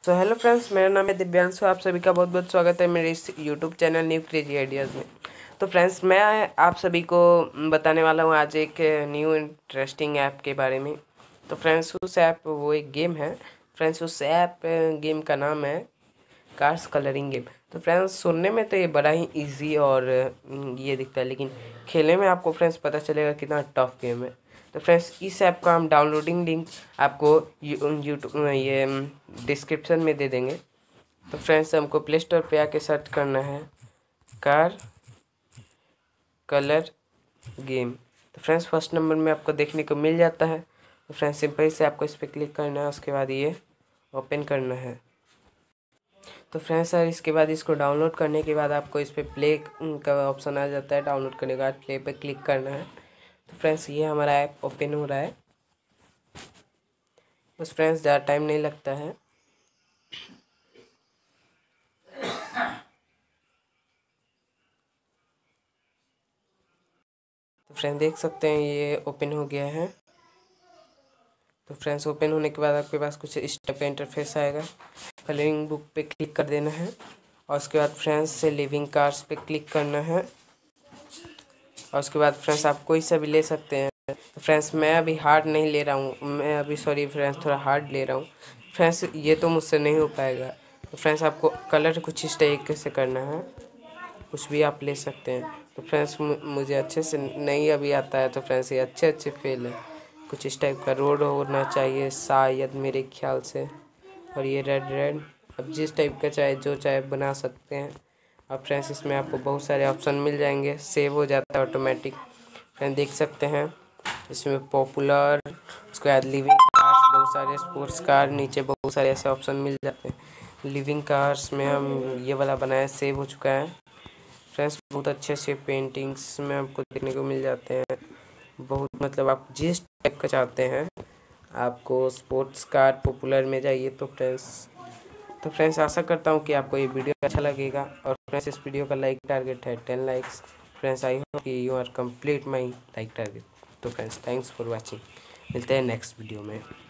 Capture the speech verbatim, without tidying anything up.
So hello friends, मेरा नाम है दिव्यांशु। आप सभी का बहुत बहुत स्वागत है मेरे इस YouTube channel new crazy ideas में। तो फ्रेंड्स, मैं आप सभी को बताने वाला हूँ आज एक न्यू इंटरेस्टिंग ऐप के बारे में। तो फ्रेंड्स, उस ऐप वो एक गेम है। फ्रेंड्स, उस ऐप गेम का नाम है कार्स कलरिंग गेम। तो फ्रेंड्स, सुनने में तो ये बड़ा ही इजी और ये दिखता है, लेकिन खेलने में आपको फ्रेंड्स पता चलेगा कितना टफ गेम है। तो फ्रेंड्स, इस ऐप का हम डाउनलोडिंग लिंक आपको यूट्यूब ये डिस्क्रिप्शन में दे देंगे। तो फ्रेंड्स, हमको प्ले स्टोर पे आके सर्च करना है कार कलर गेम। तो फ्रेंड्स, फर्स्ट नंबर में आपको देखने को मिल जाता है। तो फ्रेंड्स, सिंपल से आपको इस पर क्लिक करना है, उसके बाद ये ओपन करना है। तो फ्रेंड्स सर, इसके बाद इसको डाउनलोड करने के बाद आपको इस पर प्ले का ऑप्शन आ जाता है। डाउनलोड करने के बाद प्ले पे क्लिक करना है। तो फ्रेंड्स, ये हमारा ऐप ओपन हो रहा है। बस फ्रेंड्स, ज़्यादा टाइम नहीं लगता है। तो फ्रेंड्स, देख सकते हैं ये ओपन हो गया है। तो फ्रेंड्स, ओपन होने के बाद आपके पास कुछ इस टाइप का इंटरफेस आएगा। कलरिंग बुक पे क्लिक कर देना है और उसके बाद फ्रेंड्स से लिविंग कार्स पे क्लिक करना है और उसके बाद फ्रेंड्स आप कोई सा भी ले सकते हैं। तो फ्रेंड्स, मैं अभी हार्ड नहीं ले रहा हूँ, मैं अभी सॉरी फ्रेंड्स थोड़ा हार्ड ले रहा हूँ। फ्रेंड्स, ये तो मुझसे नहीं हो पाएगा। तो फ्रेंड्स, आपको कलर कुछ इस तरीके से करना है, कुछ भी आप ले सकते हैं। तो फ्रेंड्स, मुझे अच्छे से नहीं अभी आता है। तो फ्रेंड्स, ये अच्छे अच्छे फेल है। कुछ इस टाइप का रोड होना चाहिए शायद, मेरे ख्याल से। और ये रेड रेड, अब जिस टाइप का चाहे जो चाहे बना सकते हैं। अब फ्रेंड्स, इसमें आपको बहुत सारे ऑप्शन मिल जाएंगे, सेव हो जाता है ऑटोमेटिक। फ्रेंड्स, देख सकते हैं इसमें पॉपुलर, उसके बाद लिविंग कार्स, बहुत सारे स्पोर्ट्स कार, नीचे बहुत सारे ऐसे ऑप्शन मिल जाते हैं। लिविंग कार्स में हम ये वाला बनाया, सेव हो चुका है। फ्रेंड्स, बहुत अच्छे अच्छे पेंटिंग्स में आपको देखने को मिल जाते हैं। बहुत मतलब आप जिस टाइप का चाहते हैं, आपको स्पोर्ट्स कार पॉपुलर में जाइए। तो फ्रेंड्स तो फ्रेंड्स आशा करता हूँ कि आपको ये वीडियो अच्छा लगेगा। और फ्रेंड्स, इस वीडियो का लाइक टारगेट है ten likes. Friends, I hope कि you are complete my like target. तो फ्रेंड्स, थैंक्स फॉर वाचिंग। मिलते हैं नेक्स्ट वीडियो में।